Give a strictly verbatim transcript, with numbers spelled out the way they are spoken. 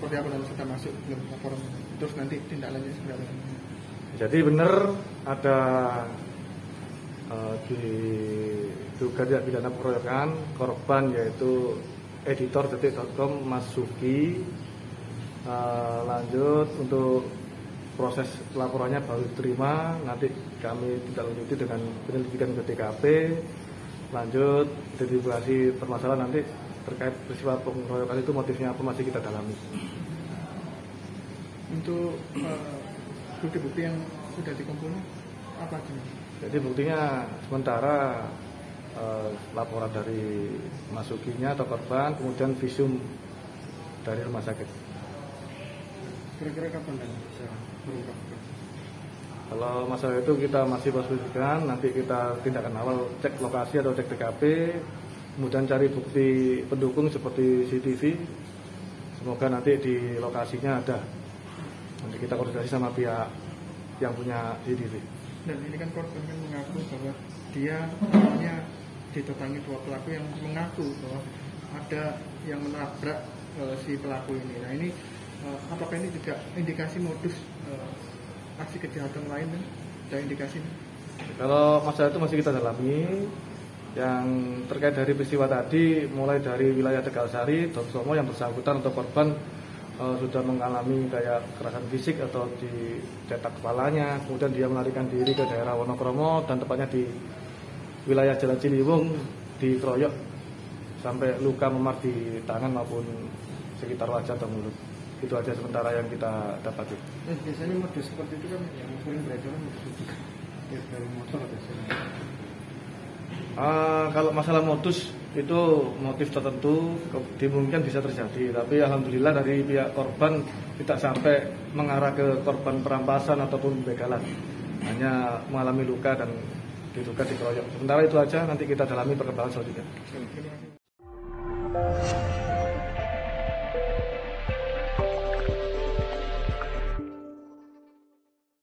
seperti apa dan sudah masuk belum laporan, terus nanti tindak lanjut seperti apa? Jadi benar ada uh, diduga tidak pidana pengeroyokan korban yaitu editor detik titik com Mas Suki. Uh, lanjut untuk proses laporannya baru diterima, nanti kami tidak lanjuti dengan penyelidikan ke T K P, lanjut identifikasi permasalahan nanti terkait peristiwa pengeroyokan itu motifnya apa masih kita dalami. Untuk uh, bukti-bukti yang sudah dikumpulkan apa aja? Jadi buktinya sementara uh, laporan dari Mas Sukinya atau korban, kemudian visum dari rumah sakit. Kira-kira kapan dan bisa mengungkapkan? Kalau masalah itu kita masih posisikan, nanti kita tindakan awal cek lokasi atau cek T K P, kemudian cari bukti pendukung seperti C C T V. Semoga nanti di lokasinya ada. Nanti kita koordinasi sama pihak yang punya C C T V. Dan ini kan korban kan mengaku bahwa dia awalnya ditotangi dua pelaku yang mengaku bahwa ada yang menabrak uh, si pelaku ini. Nah ini uh, apakah ini juga indikasi modus uh, aksi kejahatan lain kan? Ada indikasi? Kalau masalah itu masih kita dalami. Yang terkait dari peristiwa tadi, mulai dari wilayah Tegalsari, Dongsomo yang bersangkutan atau korban uh, sudah mengalami kayak kekerasan fisik atau dicetak kepalanya, kemudian dia melarikan diri ke daerah Wonokromo dan tepatnya di wilayah Jalan Ciliwung dikeroyok sampai luka memar di tangan maupun sekitar wajah atau mulut. Itu aja sementara yang kita dapati. Eh, biasanya modus seperti itu kan yang sering beredar modus itu dari motor biasanya. Uh, kalau masalah modus itu motif tertentu dimungkinkan bisa terjadi, tapi alhamdulillah dari pihak korban tidak sampai mengarah ke korban perampasan ataupun begalan, hanya mengalami luka dan diduga dikeroyok. Sementara itu aja, nanti kita dalami perkembangan selanjutnya.